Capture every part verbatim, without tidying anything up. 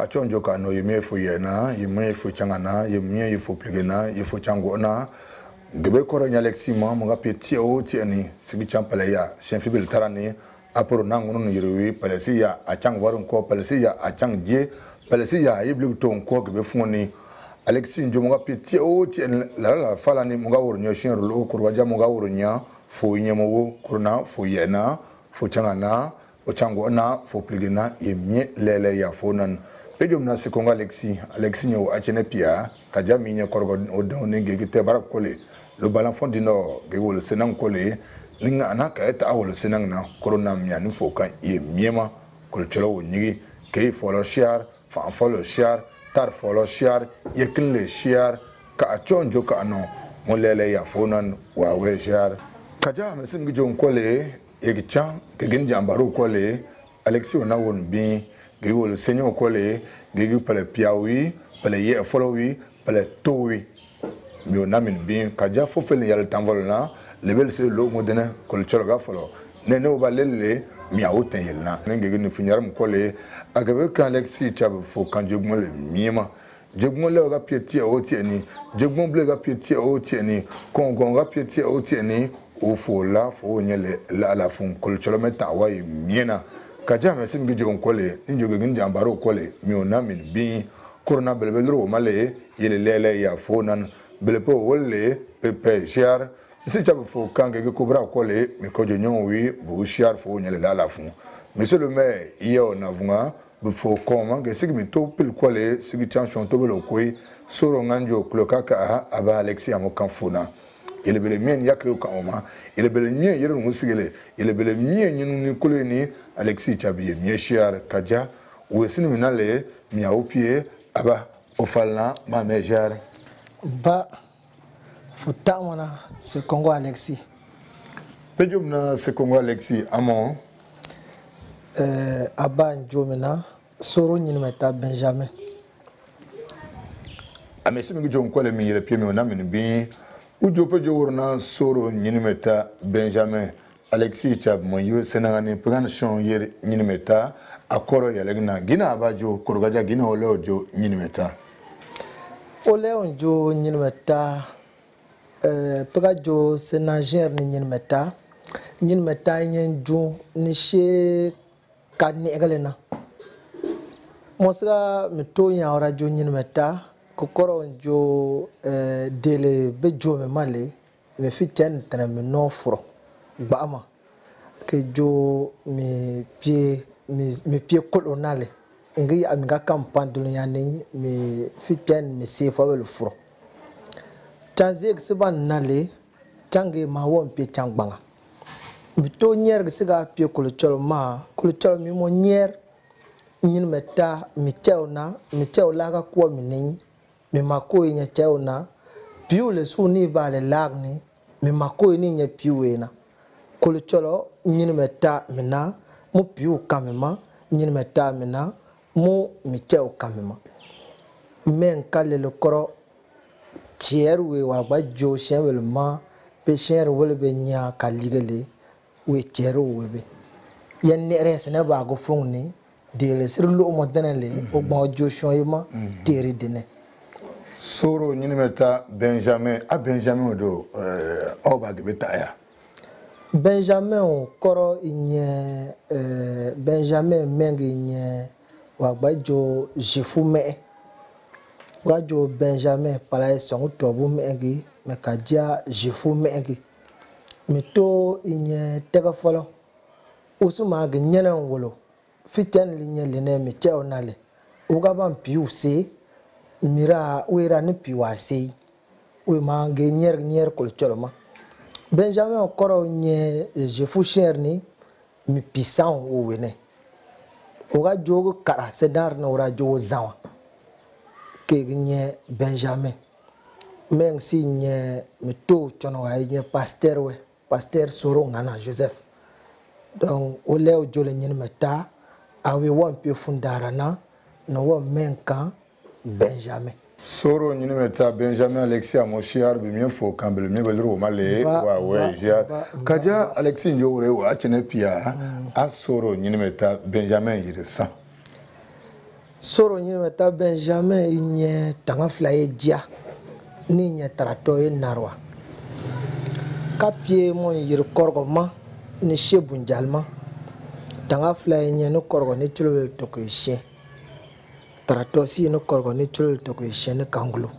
chonjo ka no yeme fo yena yeme fo changana yeme yefo pligena yefo changona gebe koro nyalexi ma mo ga peti o tieni sigi champala ya shenfibil tarani aporo nangono no yirwi palesiya a chang warun ko palesiya a chang je palesiya yiblu ton ko gebe funi Alexis njo ga peti o tieni la la fala ni mo ga wornyo shin rolo ko waja mo ga wornya fo nyemo wo kurna fo yena fo changana o changona fo pligena yemye lele ya fonan Pejom na sekonga Alexis, Alexis nyo achene pia, kaja minye korgo odone gegite barak kole, le balan fond du nord, gego le senang kole, linga anaka eta awo le senang na korona mia ni foka ye miema, kol chelo wonyigi, kei folo shiar, fa folo shiar, tar folo shiar, yekin le shiar, ka achon joka ano, molele ya fonan wawe shiar. Kaja mesim gijon kole, yegichan, gegin jambaru kole, Alexis ona won bin, Gego le Seigneur kole, gego pale piawi, pale ye folowi, pale towi. Mi onamin bin, kaja fofele yal tanvolna, lebel se lo modene kol chologa folo. Nene oba lele mi a oten yelna. Ngege ni finyaram kole, agabe kan Alexis chab fo kan jogmo le miema. Jogmo le ga pieti o tieni, jogmo ble ga pieti o tieni, kongon ga pieti o tieni, o fo la fo nyele la la fon kol cholometa wa miena. Kaja mesim gijo kole ninjo gin jambaro kole mi onamin bin corona belbelro male yele lele ya fonan belpo wolle pepe cher si chabu fo kange ge kubra kole mi ko jonyon wi bu cher fo nyele la la fun monsieur le maire yo navunga bu fo koma ge sigi mi to pil kole sigi chanson to belo koi soro nganjo klokaka aba Alexis amokan fona ele bele mien yakre ka oma ele bele mien yero ngusigele ele bele mien nyinu ni koleni Alexis chabiye mien chiar kaja wesini minale mia opie aba ofalna ma mejar ba futa wana se Congo Alexis pejum na se Congo Alexis amon euh aba njomena soro nyinu meta Benjamin amesimi gijon kole mi yele pie mi onamini bin Ujo pejo worna soro nyinimeta Benjamin Alexis chab mo yu senangani programmation yer nyinimeta akoro yalegna gina abajo korogaja gina oleojo nyinimeta oleojo nyinimeta euh pegajo senager ni nyinimeta nyinimeta nyenju ni she kadni egalena mosga mito nya orajo nyinimeta kokoro jo euh dele bejo me male me fiten tane me no fro gbama ke jo me pie me me pie kolonale ngi amiga campagne dunya ne me fiten me se fa wel fro tanze ke ban nale tange ma won pie changbanga mi to nyer ke siga pie kolchol ma kolchol mi mo nyer nyin meta mi teuna mi teula ga ko mi nin mi makoi nya teuna piu le suni ba le lagni mi makoi ni nya piuena kolo cholo nyin meta mina mu piu kamema nyin meta mina mu mi teu kamema men kale le koro tierwe wa ba jo shewel ma pe sher wol be nya kaligele we tieru webe yen ne resne ba go fungni de le sir lo mo denele o gbo jo shoyima teri dene Soro nyinimeta Benjamin a Benjamin do euh oba de betaya Benjamin koro inye euh Benjamin mengi nye wagbajo jifume wajo Benjamin pala songu tobu mengi mekaja jifume mengi mito inye tega folo usuma ge nyene ngolo fiten linye lene mite onale ugaban piuse mira wera ni piwase we ma ge nyer nyer kol cholma Benjamin koro nye je fu cherni mi pisan o wene oga jogo kara sedar na ora jogo zawa ke nye Benjamin men si nye mi to chono wa nye pasteur we pasteur soro ngana Joseph donc o leo jole nyen meta awe won pe fundara na no won menka Benjamin Soro nyinimeta Benjamin Alexis amoshiar bi mien fo kambele mi belro male wa we ja kaja Alexis njore wa chene pia a soro nyinimeta Benjamin yiresa soro nyine meta Benjamin inye tanga flaye dia ni nye tarato e narwa kapie mo yir korgo ma ni shebu njalma tanga flaye nye no korgo ni chulo to ko ishe tarato si no korgo ni chulo to ko ishe ne kangulu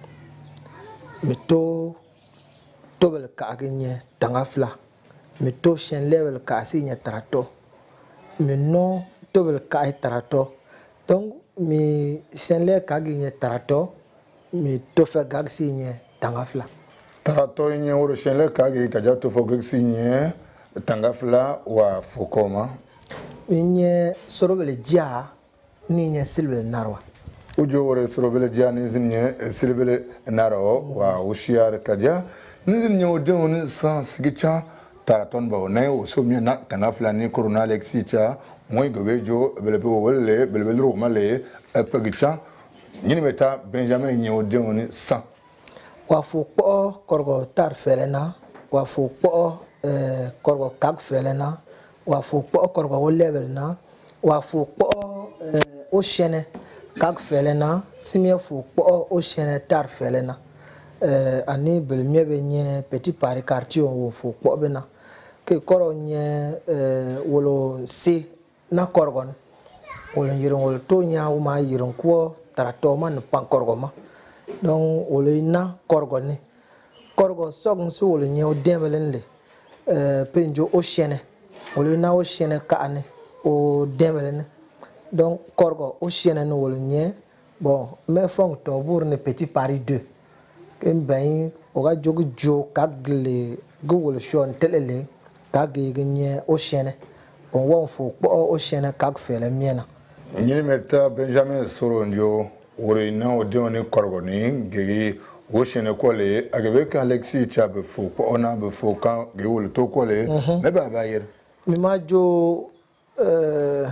mito tobel ka agenye tanga fla mito shen level ka si nye tarato mino tobel ka e tarato donc mi senle kagi nye tarato mi tofa gagsi nye tangafla tarato nye woro senle kagi kaja tofa gagsi nye tangafla wa fokoma mi nye sorobele dia ni nye silbele narwa ujo woro sorobele dia ni nye silbele naro wa ushiar kaja ni nye odon san sigicha taraton ba onay o so mi na tangafla ni corona lexicha moi gobejo belebe wole belebe ro male apagicha nyini meta Benjamin nyo de oni san wa fu po korgo tar felena wa fu po eh korgo kag felena wa fu po korgo wo level na wa fu po eh o chene kag felena simia fu po o chene tar felena eh ani belmie be nye petit pari quartier wo fu po bena ke koro nye eh wolo si na korgon wolo yiron wolo to nya wo ma yiron ko tarato man pan korgo ma donc wolo na korgo ni korgo sog so wolo nye o dembelen le euh penjo o chene wolo na o chene ka ne o dembelen donc korgo o chene no wolo nye bon me fong to bour ne petit paris deux ken ben o ga jogu jo kagle go wolo shon telele kage nye o chene on won fo po o chene kag fele miena nyini meta Benjamin soro ndio wori na o de oni korgo ni gegi o chene kole agebe ka Alexis chabe fo po ona be fo kan ge wol to kole me ba ba yer mi ma jo euh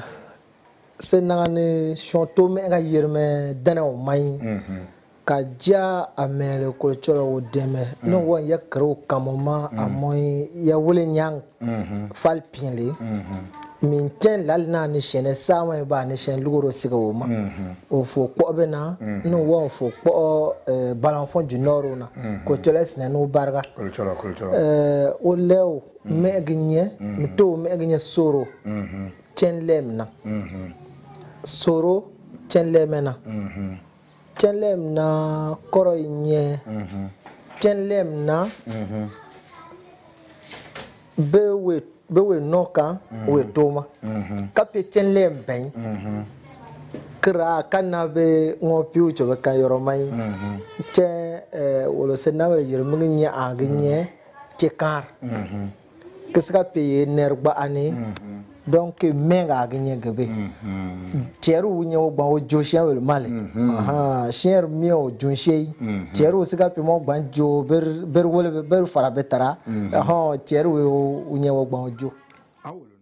senane chonto me ga yer me dana o mai ka ja amele ko cholo o deme no won yakro kamoma amoy ya wole nyang fal pinle min ten lal na ni chene sama ba ni chen lugoro sigo ma o fo po bena no won fo po ballon fond du nord na ko toles na no barga ko cholo ko cholo euh o lew me gnye mi to me gnye soro ten lem na soro ten lem na ten lem na koro nye ten lem na bewe bewe noka we toma kape ten lem ben kra kana be ngopi ucho be kan yoro mai te wolo senawe yirmu nya agnye te kar kiska pe nerba ani donc menga agnye gebe tieru nya wo gban wo joshen wel male aha sher mi o jonshei tieru sika pe mo gban jo ber ber wole ber fara betara aha tieru wo nya wo gban jo